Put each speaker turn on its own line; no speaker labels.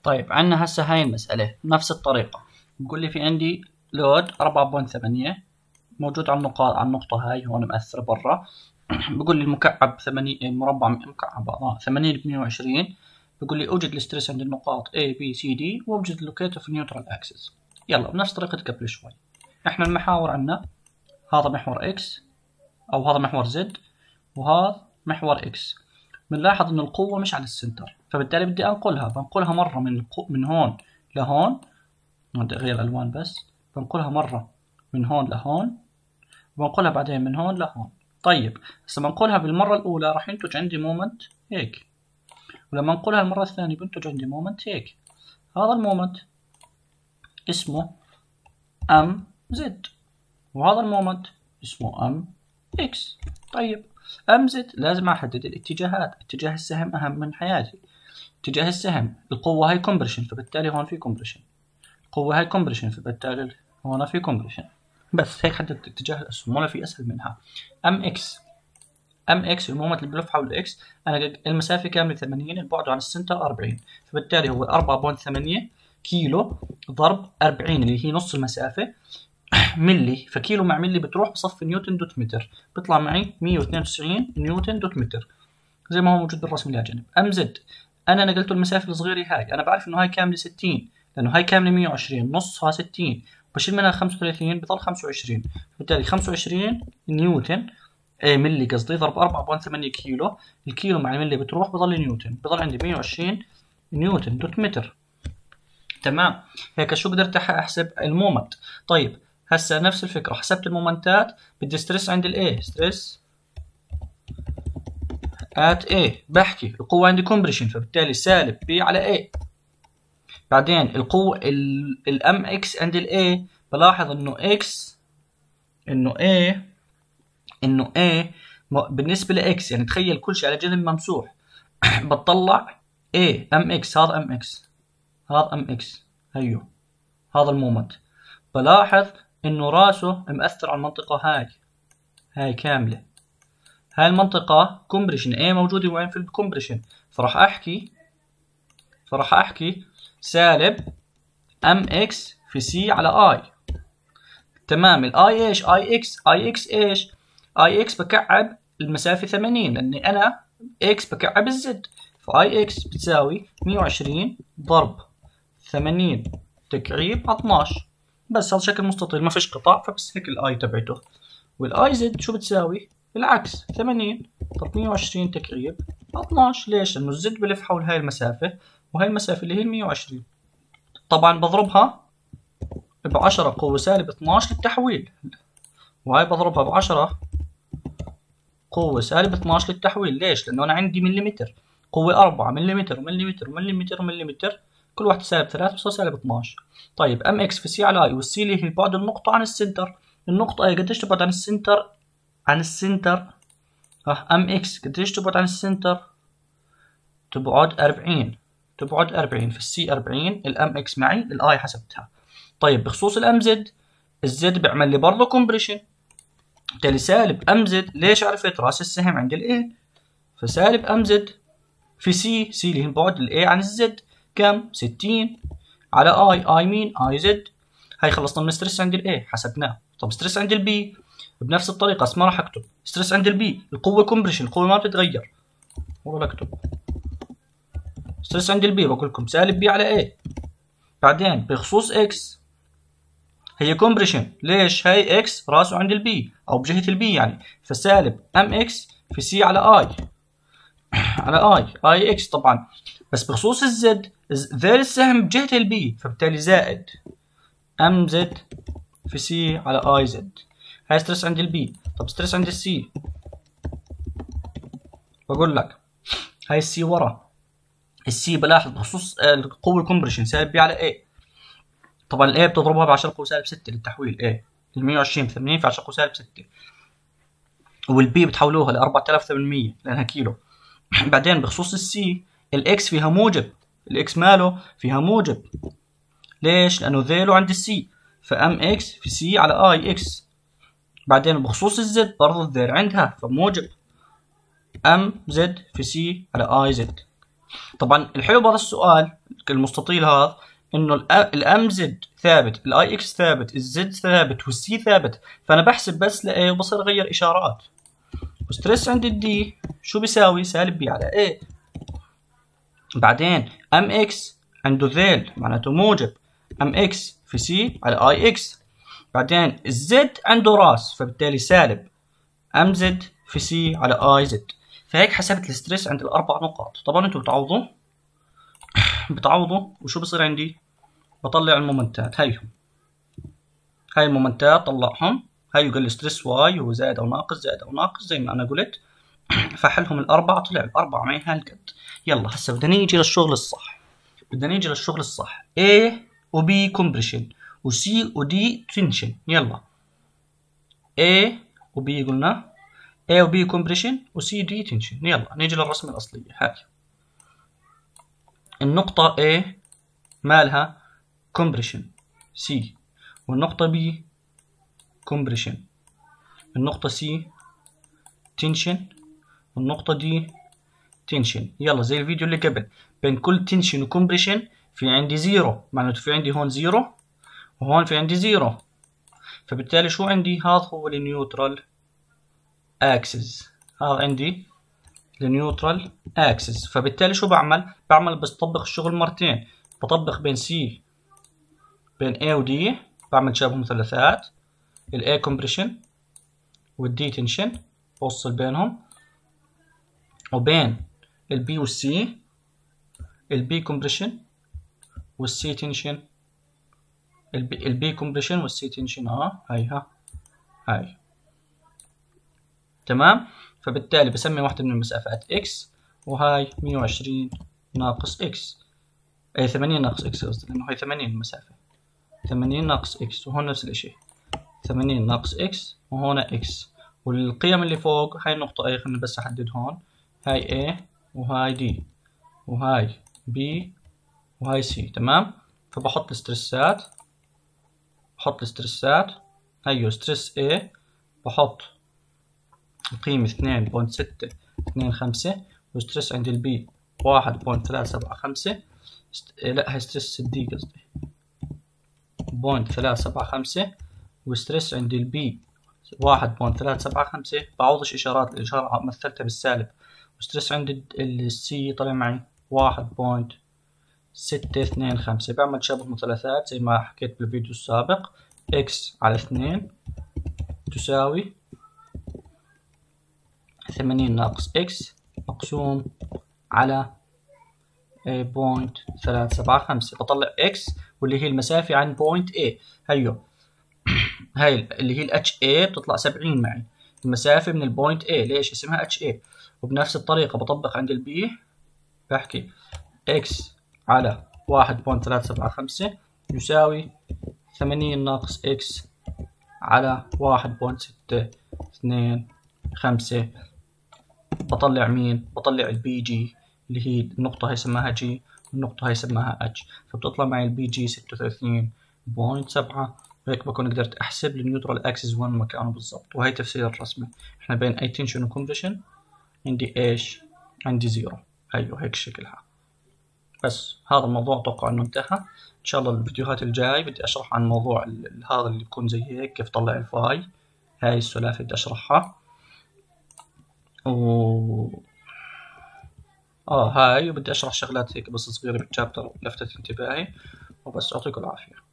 طيب عندنا هسه هاي المسألة بنفس الطريقة. بقول لي في عندي لود 4.8 موجود على النقطة هاي هون مأثرة برا. بقول لي المكعب 80 مربع مكعب 80 ب 120. بقول لي اوجد الستريس عند النقاط A B C D واوجد اللوكيتر في النيوترال اكسس. يلا بنفس طريقة قبل شوي. احنا المحاور عندنا هذا محور X او هذا محور Z وهذا محور X. بنلاحظ ان القوة مش على السنتر، فبالتالي بدي بنقلها مرة من هون لهون. بدي اغير الالوان بس. بنقلها مرة من هون لهون وبنقلها بعدين من هون لهون. طيب هسه بنقلها بالمرة الأولى راح ينتج عندي مومنت هيك، ولما انقلها المرة الثانية بنتج عندي مومنت هيك. هذا المومنت اسمه ام زد وهذا المومنت اسمه ام اكس. طيب ام زد لازم احدد الاتجاهات. اتجاه السهم اهم من حياتي. اتجاه السهم القوة هاي كومبريشن، فبالتالي هون في كومبريشن. القوة هاي كومبريشن، فبالتالي هون في كومبريشن. بس هيك حددت اتجاه الاسهم، ولا في اسهل منها. ام اكس المومنت اللي بلف حول الاكس، انا المسافه كامله 80، البعد عن السنتر 40، فبالتالي هو 4.8 كيلو ضرب 40 اللي هي نص المسافه ملي، فكيلو مع ملي بتروح بصفي نيوتن دوت متر، بيطلع معي 192 نيوتن دوت متر زي ما هو موجود بالرسم اللي على جنب. ام زد انا نقلت المسافه الصغيره هاي، انا بعرف انه هاي كامله 60، لانه هاي كامله 120، نصها 60، بشيل منها 35 بضل 25، بالتالي 25 نيوتن ملي قصدي ضرب 4.8 كيلو. الكيلو مع الملي بتروح بضل نيوتن، بضل عندي 120 نيوتن دوت متر. تمام. هيك شو قدرت احسب المومنت. طيب هسه نفس الفكره، حسبت المومنتات. بدي ستريس عند الاي، ستريس ات اي، بحكي القوه عندي كومبريشن، فبالتالي سالب بي على اي. بعدين القوه الام اكس عند الاي، بلاحظ انه اكس انه A بالنسبة لإكس، يعني تخيل كل شيء على جنب ممسوح. بتطلع A ام اكس، هذا ام اكس، هذا ام اكس، هيو هذا المومنت. بلاحظ انه راسه مأثر على المنطقة هاي كاملة. هاي المنطقة كومبريشن، A موجودة وين في الكومبريشن، فراح احكي سالب ام اكس في سي على اي. تمام. الاي ايش؟ اي اكس ايش؟ اي اكس بكعب المسافة 80، لاني انا اكس بكعب الزد، فاي اكس بتساوي 120 ضرب 80 تكعيب 12. بس هذا شكل مستطيل ما فيش قطع، فبس هيك الاي تبعته. والاي زد شو بتساوي؟ بالعكس 80 ضرب 120 تكعيب 12. ليش؟ لانه الزد بلف حول هاي المسافة، وهي المسافة اللي هي 120. طبعا بضربها ب10 قوة سالب 12 للتحويل، وهاي بضربها ب10 قوة سالب 12 للتحويل. ليش؟ لأنه أنا عندي مليمتر، قوة 4 مليمتر ومليمتر ومليمتر ومليمتر، كل واحدة سالب 3 بصير سالب 12. طيب ام اكس في سي على اي، والسي اللي هي بعد النقطة عن السنتر. النقطة اي قديش تبعد عن السنتر؟ ام اكس قديش تبعد عن السنتر؟ تبعد 40. في السي 40، الام اكس معي، الاي حسبتها. طيب بخصوص الام زد، الزد بيعمل لي برضه كومبريشن، بالتالي سالب ام زد. ليش؟ عرفت راس السهم عند الاي، فسالب ام زد في سي اللي هي البعد الاي عن الزد، كم؟ 60 على اي مين؟ اي زد. هاي خلصنا من ستريس عند الاي حسبناه. طب ستريس عند البي بنفس الطريقه، بس ما راح اكتب ستريس عند البي، القوه كومبريشن، القوه ما بتتغير، والله بكتب ستريس عند البي بقول لكم سالب بي على اي. بعدين بخصوص اكس هي كومبريشن. ليش؟ هاي اكس راسه عند البي او بجهة البي يعني، فسالب ام اكس في سي على اي اي اكس طبعا. بس بخصوص الزد، ذيل السهم بجهة البي، فبالتالي زائد ام زد في سي على اي زد. هاي ستريس عند البي. طب ستريس عند السي، بقول لك هاي السي ورا. السي بلاحظ بخصوص القوة الكومبريشن سالب بي على اي. طبعا الاي بتضربها ب 10 قوة سالب 6 للتحويل، اي ال 120 ب 80 في 10 قوة سالب 6، والبي بتحولوها ل 4800 لانها كيلو. بعدين بخصوص السي، الاكس فيها موجب، الاكس ماله فيها موجب. ليش؟ لانه ذيلو عند السي، فام اكس في سي على اي اكس. بعدين بخصوص الزد برضه الذيل عندها، فموجب ام زد في سي على اي زد. طبعا الحلو بهذا السؤال المستطيل هذا انه الام زد ثابت، الاي اكس ثابت، الزد ثابت، والسي ثابت، فانا بحسب بس لاي وبصير اغير اشارات. وستريس عند الدي شو بيساوي؟ سالب بي على اي. بعدين ام اكس عنده ذيل معناته موجب ام اكس في سي على اي اكس. بعدين الزد عنده راس فبالتالي سالب ام زد في سي على اي زد. فهيك حسبت الستريس عند الاربع نقاط. طبعا انتم بتعوضوا وشو بصير عندي؟ بطلع المومنتات. هاي المومنتات طلعهم. هاي يقول ستريس واي هو زائد او ناقص، زائد او ناقص زي ما انا قلت. فحلهم الاربعه طلع الاربعه معي هالقد. يلا هسه بدنا نيجي للشغل الصح. A و B كومبريشن و C و D تنشن. يلا A و B قلنا A و B كومبريشن و C D تنشن. يلا نيجي للرسمة الأصلية. هاي النقطة A مالها كومبريشن C، والنقطة B كومبريشن، النقطة C تنشن، والنقطة D تنشن. يلا زي الفيديو اللي قبل، بين كل تنشن وكومبريشن في عندي زيرو، معناته في عندي هون زيرو وهون في عندي زيرو. فبالتالي شو عندي؟ هذا هو النيوترال اكسس. هذا عندي النيوترال اكسس. فبالتالي شو بعمل بس طبق الشغل مرتين. بطبق بين سي بين A و D، بعمل شبه مثلثات، ال A كومبريشن وال D تنشن بوصل بينهم، وبين ال B وال C ال B كومبريشن وال C تنشن، ال B كومبريشن وال C تنشن. هاي تمام. فبالتالي بسمي واحدة من المسافات x، وهاي 120 ناقص x، اي 80 ناقص x قصدي، لانه هاي 80 المسافة، 80 ناقص x، وهون نفس الاشي 80 ناقص x، وهون x. والقيم اللي فوق هاي النقطة A، خلينا بس احدد هون، هاي A وهاي D وهاي B وهاي C. تمام. فبحط الستريسات، هيو ستريس A بحط القيمة 2.625، وستريس عند البي 1.375. لا هي ستريس الدي قصدي 0.375، وستريس عند البي 1.375. بعوضش إشارات، الإشارة مثلتها بالسالب. وستريس عند السي طلع معي 1.625. بعمل شبه مثلثات زي ما حكيت بالفيديو السابق. x على 2 تساوي 80 ناقص x مقسوم على 0.375. بطلع x واللي هي المسافة عن بوينت A. هاي اللي هي ال HA بتطلع 70 معي، المسافة من البوينت A. ليش اسمها HA؟ وبنفس الطريقة بطبق عند البي، بحكي x على 1.375 يساوي 80 ناقص x على 1.625. بطلع مين؟ بطلع البي جي اللي هي النقطة هي سماها جي والنقطة هي سماها اتش، فبتطلع معي البي جي 36.7. وهيك بكون قدرت احسب النيوترال اكسس وين مكانه بالضبط. وهي تفسير الرسمة. احنا بين اي تنشن وكومبريشن عندي ايش؟ عندي زيرو. هيك شكلها. بس هذا الموضوع اتوقع انه انتهى. ان شاء الله الفيديوهات الجاي بدي اشرح عن موضوع هذا اللي يكون زي هيك، كيف طلع الفاي. هاي السلافة بدي اشرحها. هاي وبدي اشرح شغلات هيك بس صغيرة بالشابتر لفتت انتباهي. وبس، يعطيكم العافية.